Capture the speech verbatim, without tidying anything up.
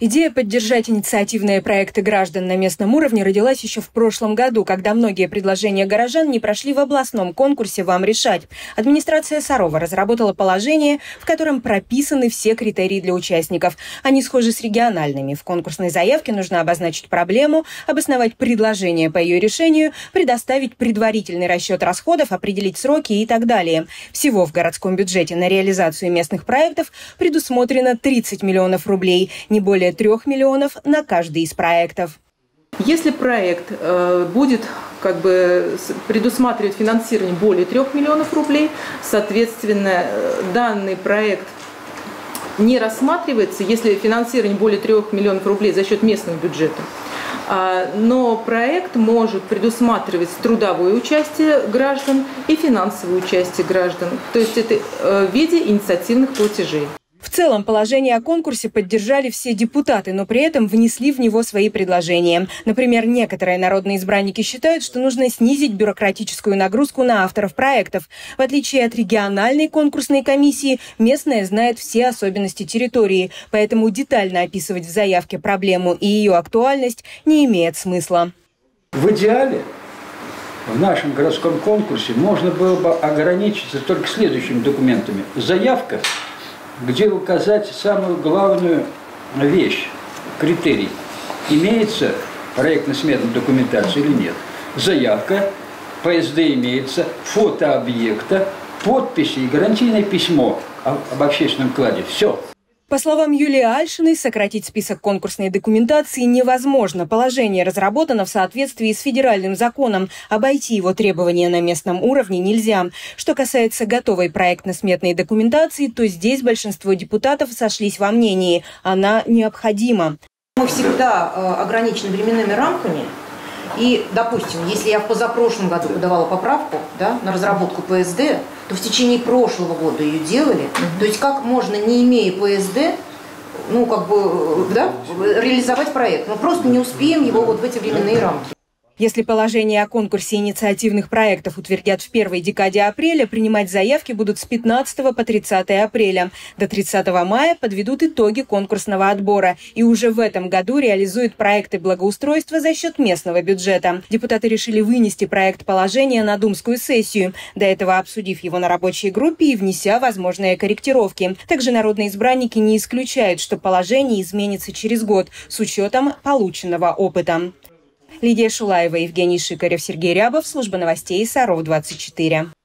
Идея поддержать инициативные проекты граждан на местном уровне родилась еще в прошлом году, когда многие предложения горожан не прошли в областном конкурсе «Вам решать». Администрация Сарова разработала положение, в котором прописаны все критерии для участников. Они схожи с региональными. В конкурсной заявке нужно обозначить проблему, обосновать предложение по ее решению, предоставить предварительный расчет расходов, определить сроки и так далее. Всего в городском бюджете на реализацию местных проектов предусмотрено тридцать миллионов рублей, не более трех миллионов на каждый из проектов. Если проект э, будет как бы предусматривать финансирование более трех миллионов рублей, соответственно, данный проект не рассматривается, если финансирование более трех миллионов рублей за счет местного бюджета. Но проект может предусматривать трудовое участие граждан и финансовое участие граждан. То есть это в виде инициативных платежей. В целом, положение о конкурсе поддержали все депутаты, но при этом внесли в него свои предложения. Например, некоторые народные избранники считают, что нужно снизить бюрократическую нагрузку на авторов проектов. В отличие от региональной конкурсной комиссии, местная знает все особенности территории, поэтому детально описывать в заявке проблему и ее актуальность не имеет смысла. В идеале в нашем городском конкурсе можно было бы ограничиться только следующими документами. Заявка, где указать самую главную вещь, критерий. Имеется проектно-сметная документация или нет. Заявка, ПСД имеется, фото объекта, подписи и гарантийное письмо об общественном вкладе. Все. По словам Юлии Альшиной, сократить список конкурсной документации невозможно. Положение разработано в соответствии с федеральным законом. Обойти его требования на местном уровне нельзя. Что касается готовой проектно-сметной документации, то здесь большинство депутатов сошлись во мнении. Она необходима. Мы всегда ограничены временными рамками. И, допустим, если я в позапрошлом году подавала поправку, да, на разработку ПСД, то в течение прошлого года ее делали. Mm-hmm. То есть как можно, не имея ПСД, ну, как бы, да, реализовать проект? Мы просто не успеем его вот в эти временные рамки. Если положение о конкурсе инициативных проектов утвердят в первой декаде апреля, принимать заявки будут с пятнадцатого по тридцатое апреля. До тридцатого мая подведут итоги конкурсного отбора. И уже в этом году реализуют проекты благоустройства за счет местного бюджета. Депутаты решили вынести проект положения на думскую сессию, до этого обсудив его на рабочей группе и внеся возможные корректировки. Также народные избранники не исключают, что положение изменится через год с учетом полученного опыта. Лидия Шулаева, Евгений Шикарев, Сергей Рябов, служба новостей Саров двадцать четыре.